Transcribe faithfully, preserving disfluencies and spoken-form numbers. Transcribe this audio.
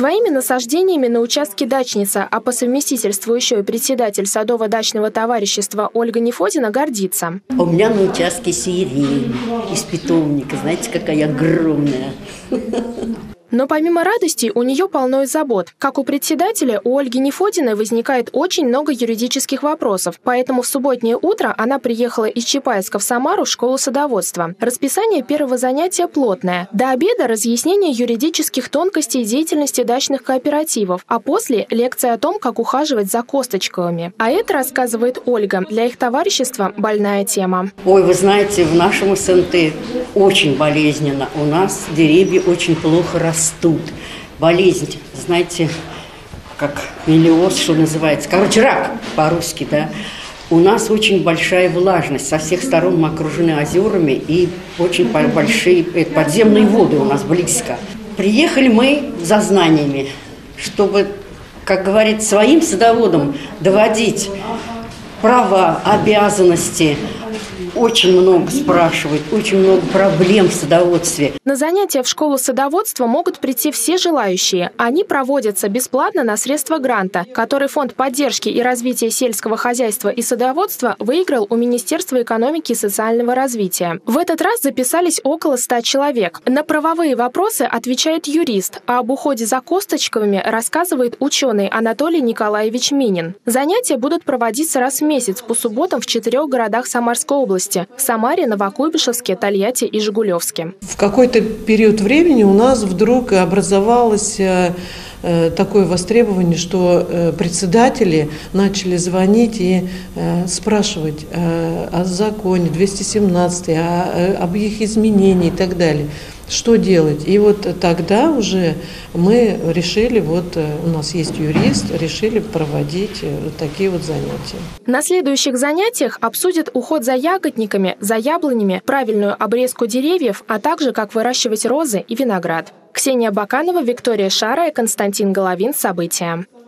Своими насаждениями на участке дачница, а по совместительству еще и председатель садово-дачного товарищества Ольга Нефодина гордится. У меня на участке сирень из питомника. Знаете, какая огромная. Но помимо радости у нее полно и забот. Как у председателя, у Ольги Нефодиной возникает очень много юридических вопросов, поэтому в субботнее утро она приехала из Чапаевска в Самару в школу садоводства. Расписание первого занятия плотное. До обеда разъяснение юридических тонкостей деятельности дачных кооперативов, а после лекция о том, как ухаживать за косточковыми. А это, рассказывает Ольга, для их товарищества больная тема. Ой, вы знаете, в нашем СНТ очень болезненно. У нас деревья очень плохо растут. Растут. Болезнь, знаете, как мелиоз, что называется. Короче, рак по-русски, да. У нас очень большая влажность. Со всех сторон мы окружены озерами и очень большие подземные воды у нас близко. Приехали мы за знаниями, чтобы, как говорит, своим садоводам доводить права, обязанности. Очень много спрашивают, очень много проблем в садоводстве. На занятия в школу садоводства могут прийти все желающие. Они проводятся бесплатно на средства гранта, который Фонд поддержки и развития сельского хозяйства и садоводства выиграл у Министерства экономики и социального развития. В этот раз записались около ста человек. На правовые вопросы отвечает юрист, а об уходе за косточковыми рассказывает ученый Анатолий Николаевич Минин. Занятия будут проводиться раз в месяц по субботам в четырех городах Самарской области. В Самаре, Новокуйбышевске, Тольятти и Жигулевске. В какой-то период времени у нас вдруг образовалось такое востребование, что председатели начали звонить и спрашивать о законе двести семнадцатый, об их изменении и так далее. Что делать? И вот тогда уже мы решили, вот у нас есть юрист, решили проводить вот такие вот занятия. На следующих занятиях обсудят уход за ягодниками, за яблонями, правильную обрезку деревьев, а также как выращивать розы и виноград. Ксения Баканова, Виктория Шарая, Константин Головин. События.